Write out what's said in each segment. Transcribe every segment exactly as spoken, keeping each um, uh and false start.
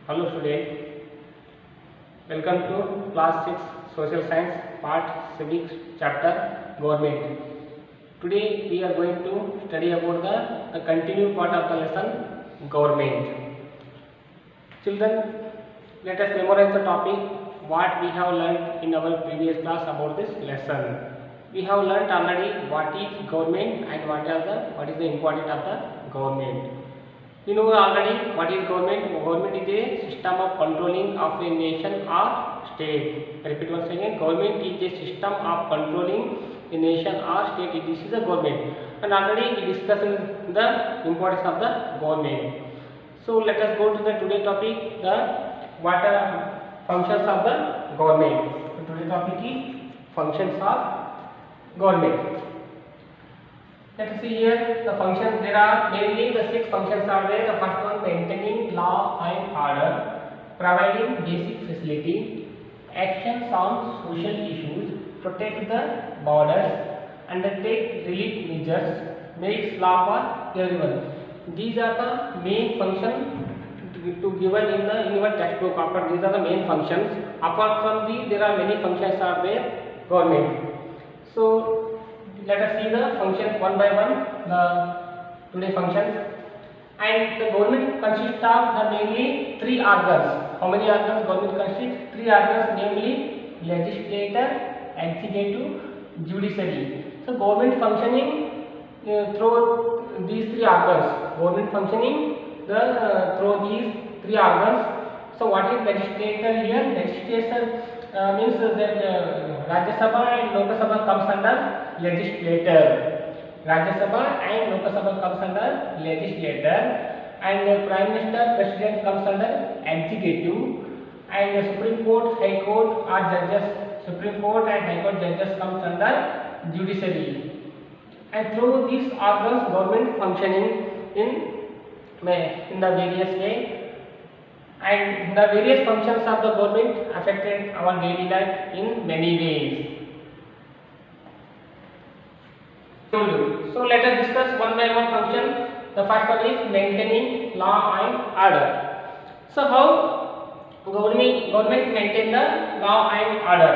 Hello student, welcome to class six social science part civics chapter government. Today we are going to study about the, the continued part of the lesson government. Children, let us memorize the topic what we have learned in our previous class about this lesson. We have learned already what is government and what is the what is the importance of the government. You know already what is government. Government is a system of controlling of a nation or state. I repeat once again, government is a system of controlling a nation or state. This is the government, and already we discussed the importance of the government. So let us go to the today topic, the what are functions of the government. So today topic is functions of government. Let us see here the functions. There are mainly the six functions are there. The first one, maintaining law and order, providing basic facility, actions on social issues, protect the borders, undertake relief measures, makes law for everyone. These are the main functions to given in the in your textbook. After these are the main functions. Apart from these, there are many functions are there. Government. So let us see the functions one by one, the today functions. And the government consists of the mainly three organs. How many organs government consists? Three organs, namely legislature, executive, judiciary. So government functioning uh, through these three organs. Government functioning the uh, through these three organs. So what is legislature here? Legislature uh, means that uh, Rajya Sabha and Lok Sabha comes under legislator. Rajya Sabha and Lok Sabha comes under legislator, and the Prime Minister, President comes under executive, and the Supreme Court, High Court are judges. Supreme Court and High Court judges comes under judiciary. And through these organs, government functioning in in the various way, and the various functions of the government affected our daily life in many ways. So let us discuss one by one function. The first one is maintaining law and order. So how government government maintain the law and order?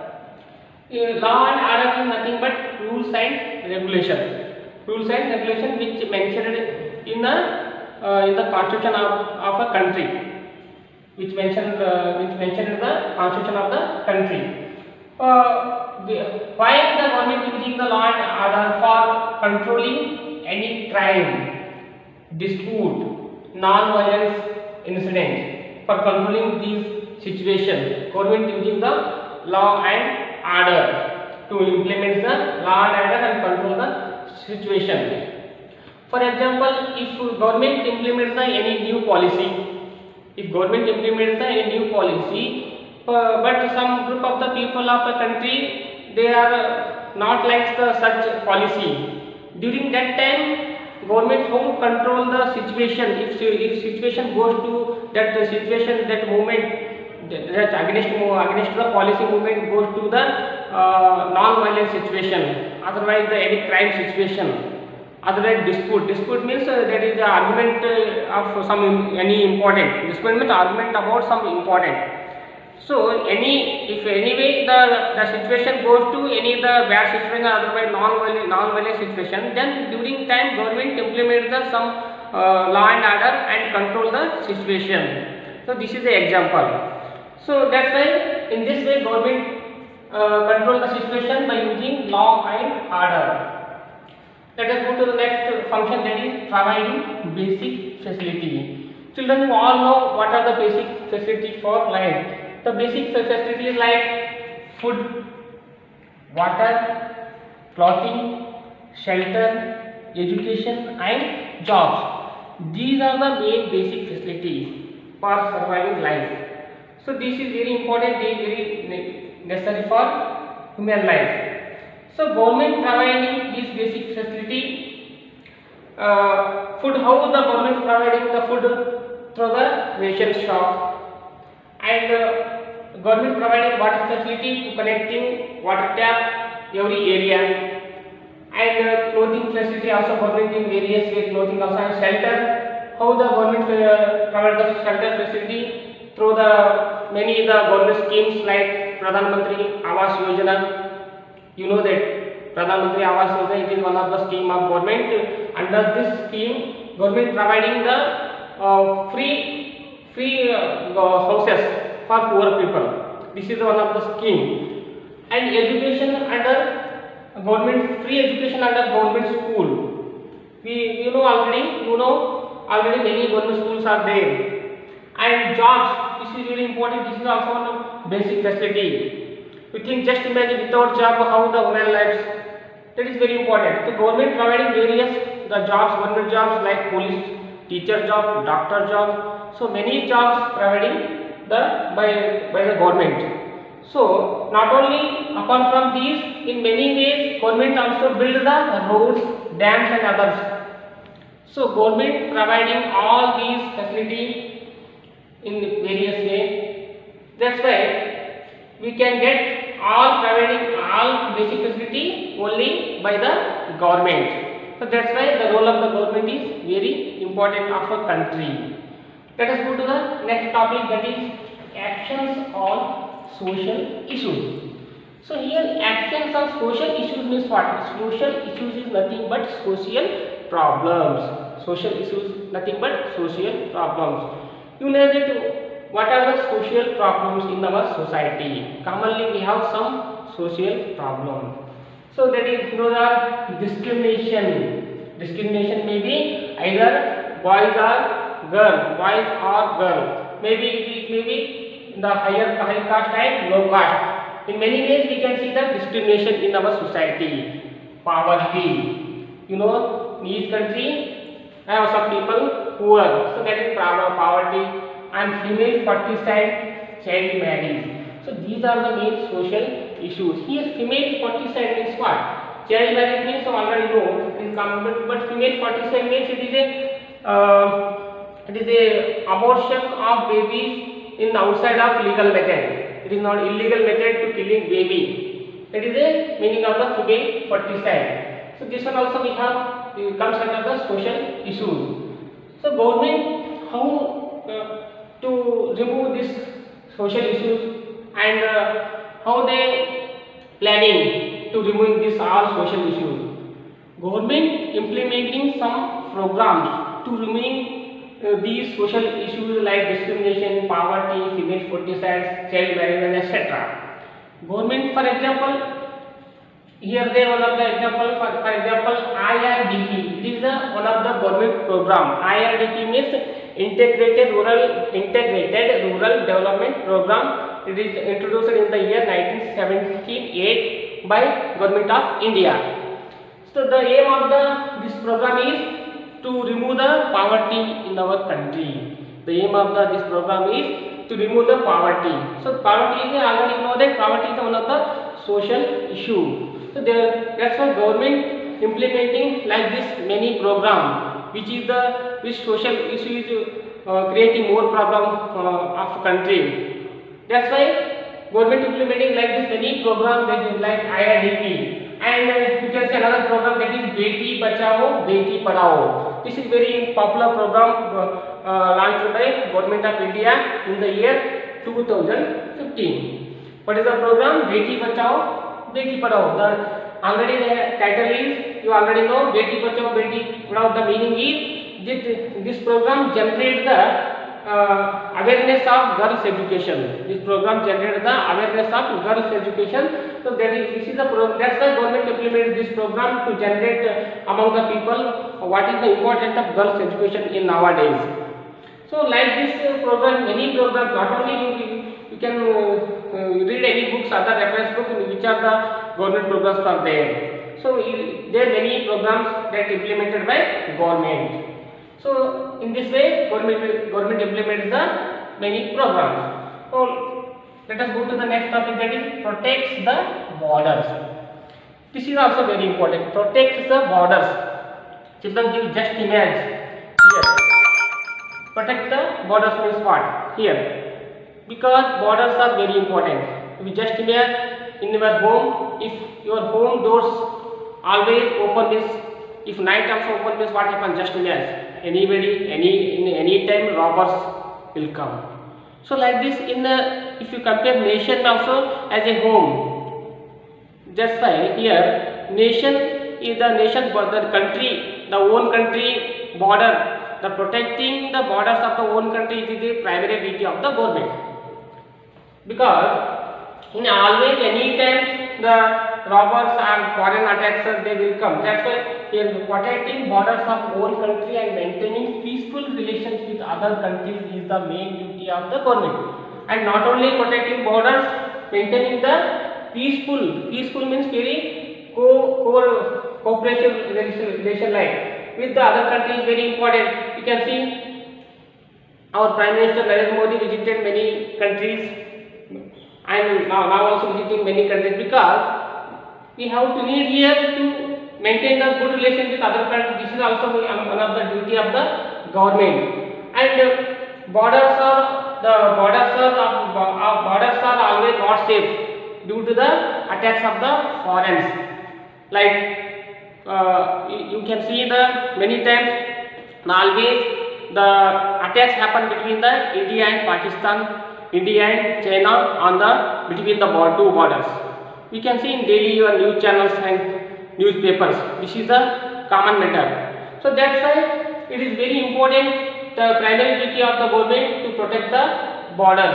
Uh, law and order is nothing but rules and regulation. Rules and regulation which mentioned in the uh, in the constitution of, of a country, which mentioned uh, which mentioned in the constitution of the country. Uh, why the government using the law and order? For controlling any crime, dispute, non-violence incident. For controlling these situations, government using the law and order to implement the law and order and control the situation. For example, if government implements the any new policy, if government implements the any new policy, uh, but some group of the people of a country, they are not like the such policy. During that time, government won't control the situation. If if situation goes to that uh, situation, that movement, that against against the policy movement goes to the uh, non-violent situation. Otherwise, the any crime situation. Otherwise, dispute. Dispute means uh, that is the argument uh, of some any important. Dispute means argument about some important. So any if anyway the the situation goes to any the bad situation, otherwise non-violent non-violent situation, then during time government implement the some uh, law and order and control the situation. So this is the example. So that's why in this way government uh, control the situation by using law and order. Let us go to the next function, that is providing basic facility. Children, you all know what are the basic facility for life. The basic facilities like food, water, clothing, shelter, education and jobs. These are the main basic facilities for surviving life. So this is very important, very necessary for human life. So government providing this basic facility. Uh, food, how the government providing the food? Through the ration shop. And uh, government providing water facility to connecting water tap every area, and uh, clothing facility also government in various way, clothing also, and shelter how the government uh, provide the shelter facility through the many the government schemes like Pradhan Mantri Awas Yojana. You know that Pradhan Mantri Awas Yojana, it is one of the scheme of government. Under this scheme, government providing the uh, free free uh, houses for poor people. This is one of the scheme. And education under government, free education under government school. We you know already you know already many government schools are there. And jobs, this is very important. This is also one of basic facility. We think, just imagine without job how the women lives. That is very important. The government providing various the jobs, government jobs like police, teacher job, doctor job. So many jobs providing the by by the government. So not only apart from these, in many ways government also build the roads, dams and others. So government providing all these facilities in various way. That's why we can get all providing all basic facility only by the government. So that's why the role of the government is very important of a country. Let us go to the next topic, that is actions on social issues. So here actions on social issues means what? Social issues is nothing but social problems. Social issues nothing but social problems. You know that what are the social problems in our society? Commonly we have some social problems. So that is, those are discrimination. Discrimination may be either boys or girl, boys or girl. Maybe it may be the higher high caste and low caste. In many ways we can see the discrimination in our society. Poverty. You know, in each country have some people poor. So that is poverty. And female ferticide, child marriage. So these are the main social issues. Here female ferticide means what? Child marriage means, so already know it is common, but female ferticide means it is a uh, it is a abortion of babies in outside of legal method. It is not illegal method to killing baby. That is a meaning of the female ferticide. So this one also we have, it comes under the social issues. So government how uh, to remove these social issues, and uh, how they planning to remove these all social issues. Government implementing some programs to remove uh, these social issues like discrimination, poverty, female fertilizers, child marriage, et cetera. Government, for example, here there one of the example, for, for example I R D P. It is a, one of the government program. I R D P means Integrated Rural Integrated Rural Development Program. It is introduced in the year nineteen seventy-eight by Government of India. So the aim of the this program is to remove the poverty in our country. The aim of the this program is to remove the poverty. So poverty is, already know that poverty is one of the social issue. So there, that's why government implementing like this many program, which is the which social issue is uh, creating more problem uh, of country. That's why government implementing like this many program that is like I R D P, and uh, you can see another program that is Beti Bachao Beti Padhao. This is very popular program uh, uh, launched by Government of India in the year two thousand fifteen. What is the program? Beti Bachao Beti Padhao. The already the title is, you already know, Beti Bachao Beti Padhao. The meaning is that this program generates the uh, awareness of girls education. This program generates the awareness of girls education. So that is, this is the program. That's why government implemented this program to generate uh, among the people what is the importance of girls education in nowadays. So like this uh, program, many programs, not only you, you can uh, uh, read any books, other reference books, which are the government programs are there. So you, there are many programs that implemented by government. So in this way, government government implements the many programs. So let us go to the next topic, that is protects the borders. This is also very important. Protects the borders. Children, you just imagine here. Protect the borders means what? Here, because borders are very important. If you just imagine in your home, if your home doors always open, means if night also open, means what happens? Just imagine. anybody, any in any time robbers will come. So like this, in a, if you compare nation also as a home, that's why here nation is the nation, the country, the own country border, the protecting the borders of the own country is the primary duty of the government. Because in always any time the robbers and foreign attackers they will come. That's why here protecting borders of own country and maintaining peaceful relations with other countries is the main duty of the government. And not only protecting borders, maintaining the peaceful. Peaceful means very co co cooperation relation, relation line with the other countries, very important. You can see our Prime Minister Narendra Modi visited many countries, and now, now also visiting many countries, because we have to need here to maintain the good relation with other countries. This is also one of the duty of the government. And uh, borders are the borders are uh, borders are always not safe due to the attacks of the foreigners. Like uh, you, you can see the many times always the attacks happen between the India and Pakistan, India and China on the between the two borders. We can see in daily your news channels and newspapers. This is a common matter. So that's why it is very important, the primary duty of the government to protect the borders.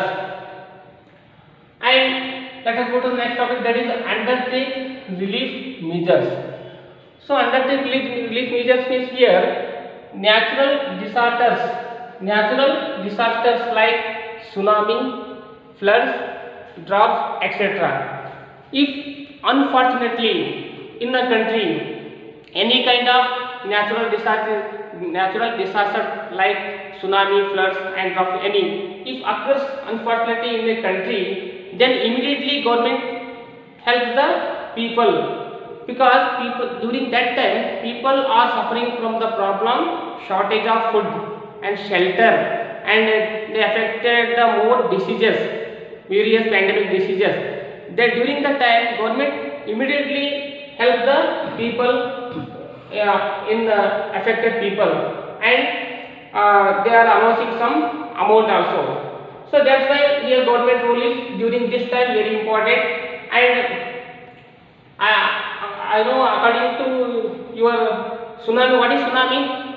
And let us go to the next topic, that is undertake relief measures. So undertake relief, relief measures means here natural disasters, natural disasters like tsunami, floods, droughts, et cetera. If unfortunately in the country any kind of natural disaster, natural disaster like tsunami, floods and drought, any if occurs unfortunately in the country, then immediately government helps the people, because people during that time people are suffering from the problem shortage of food and shelter, and they affected the more diseases, various pandemic diseases. That during the time government immediately help the people uh, in the affected people, and uh, they are announcing some amount also. So that's why here government role is during this time very important. And I, I know according to your tsunami, what is tsunami?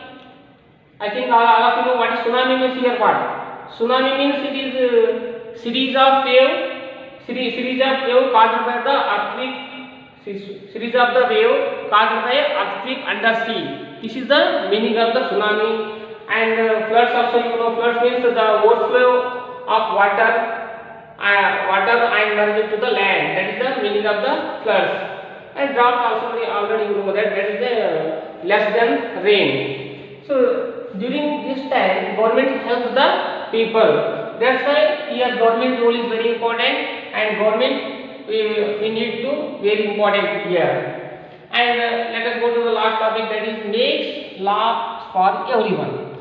I think all, all of you know what is tsunami means here. What tsunami means, it is a series of wave. Series, series of wave caused by the earthquake, series of the wave caused by earthquake under sea. This is the meaning of the tsunami. And uh, floods also, you know, floods means the overflow of water, uh, water and merge to the land. That is the meaning of the floods. And drought also, already you know that, that is the less than rain. So during this time government helps the people. That's why here government role is very important, and government we, we need to very important here. And uh, let us go to the last topic, that is makes law for everyone.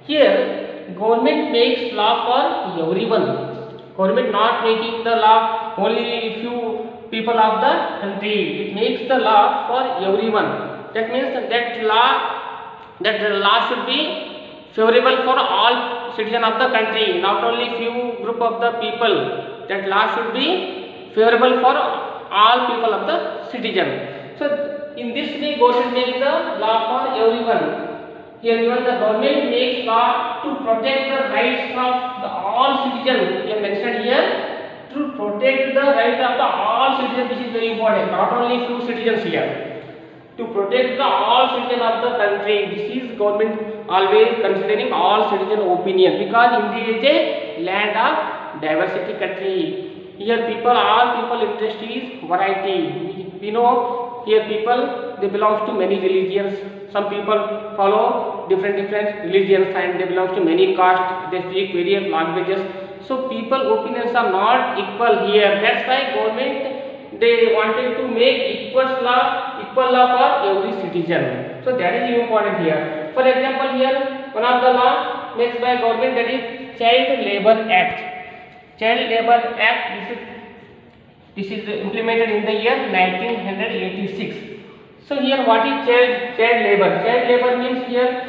Here government makes law for everyone. Government not making the law only few people of the country. It makes the law for everyone. That means that, that law that the law should be favorable for all citizens of the country, not only few group of the people. That law should be favorable for all people of the citizen. So in this way government makes the law for everyone. Here even the government makes law to protect the rights of the all citizens. We have mentioned here to protect the right of the all citizens. This is very important, not only few citizens here. To protect the all citizens of the country. This is government always considering all citizen opinion, because India is a land of diversity country. Here people, all people interest is variety. We, we know here people, they belong to many religions. Some people follow different different religions and they belong to many castes. They speak various languages. So people opinions are not equal here. That's why government, they wanted to make equal law, equal law for every citizen. So that is important here. For example, here one of the law makes by government, that is Child Labor Act. Child Labor Act. This is this is implemented in the year nineteen eighty-six. So here what is child child labor? Child labor means here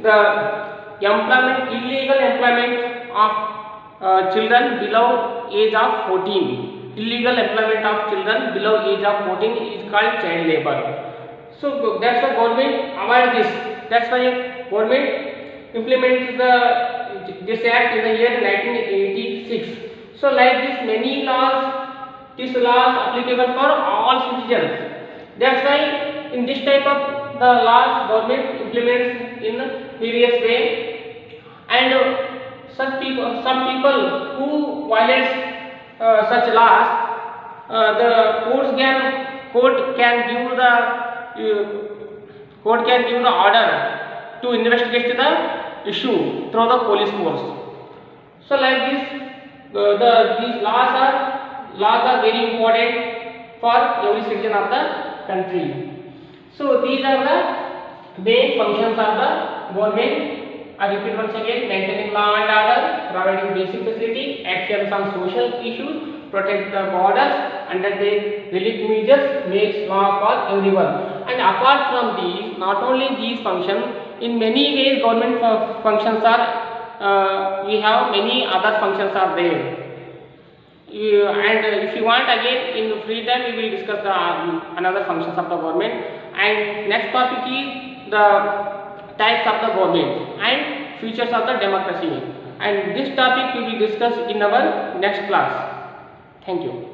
the employment, illegal employment of uh, children below age of fourteen. Illegal employment of children below age of fourteen is called child labor. So that's why government avoid this. That's why government implements the this act in the year nineteen eighty-six. So like this, many laws, these laws applicable for all citizens. That's why in this type of the laws government implements in various way, and uh, such people, some people who violates uh, such laws, uh, the courts can court can give the uh, court can give the order to investigate the issue through the police force. So like this, uh, the these laws are laws are very important for every citizen of the country. So these are the main functions of the government. I repeat once again: maintaining law and order, providing basic facility, actions on social issues, protect the borders, undertake relief measures, makes law for everyone. And apart from these, not only these functions, in many ways government functions are, uh, we have many other functions are there. You, and uh, if you want, again in free time we will discuss the um, another functions of the government. And next topic is the types of the government and features of the democracy. And this topic we will discuss in our next class. Thank you.